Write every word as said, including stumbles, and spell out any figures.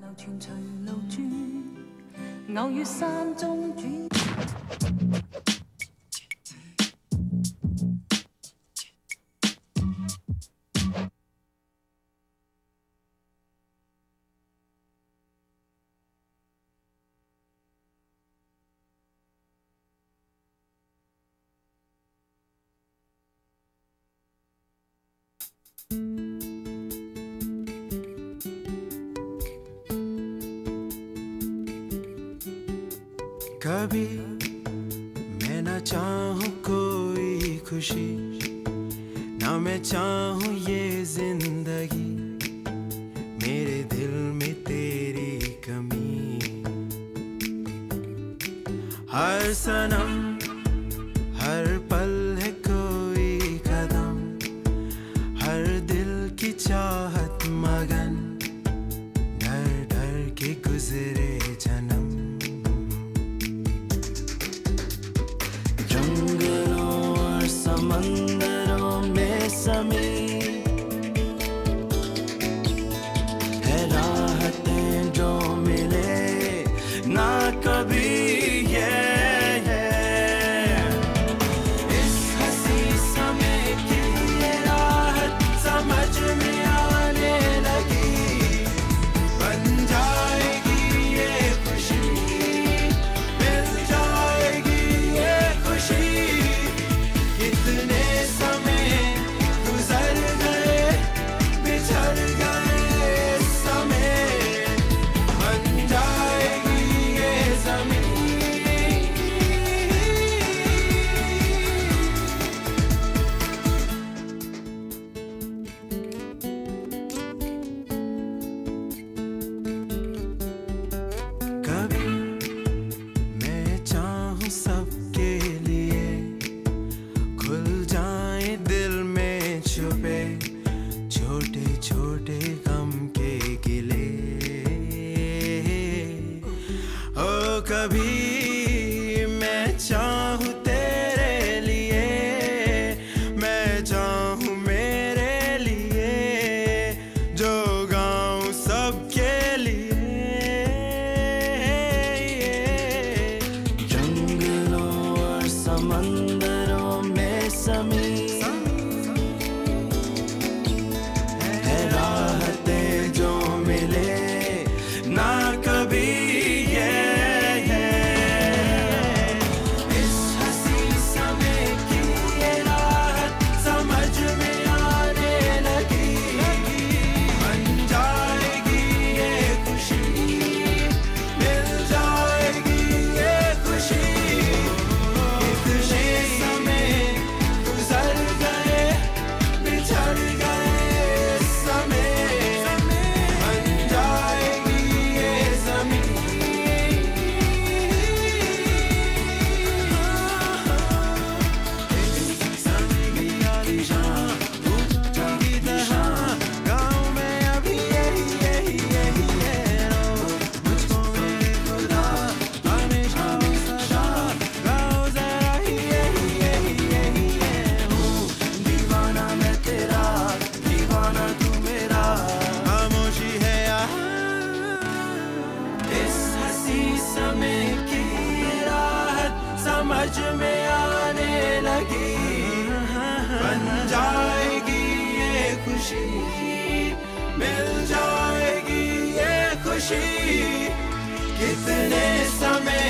傳隨路轉，偶於山中轉。 कभी मैं ना चाहूँ कोई खुशी, ना मैं चाहूँ ये जिंदगी, मेरे दिल में तेरी कमी। हर सनम हर पल है कोई कदम, हर दिल की चाहत मगन, डर डर के गुजरे जन्म। समंदरों में समी है राहतें जो मिले ना कभी, ये, ये। इस हंसी समय की ये राहत समझ में आने लगी, बन जाएगी ये खुशी, मिल जाएगी ये खुशी। कितने समय गुजर गए बिछड़ गए समय, बन जाएगी ये ज़मीन। कभी मैं चाहूँ सबके लिए खुल जाए दिल में छुपे छोटे छोटे गम के गिले। ओ कभी मैं चाहूँ तेरे लिए, मैं चाहूँ मेरे लिए, जो गाऊँ सबके लिए। जंगलों और समंदरों में समी है राहतें जो मिले ना कभी, ये, ये। इस हंसी समय की ये राहत समझ में आने लगी, बन जाएगी ये खुशी, मिल जाएगी ये खुशी। कितने समय गुजर गए बिछड़ गए समय, बन जाएगी ये ज़मीन। ज़मीनी आलीशान भूटा की तरह गाँव में अभी यही यही यही है रोज़। मुझको मेरे खुदा हमेशा सदा गाओ जरा ही यही यही यही है। हूँ दीवाना मैं तेरा, दीवाना तू मेरा, खामोशी है यहाँ। इस हंसी समय की ये राहत समझ में आने लगी, बन जाएगी ये खुशी, मिल जाएगी ये खुशी। कितने समय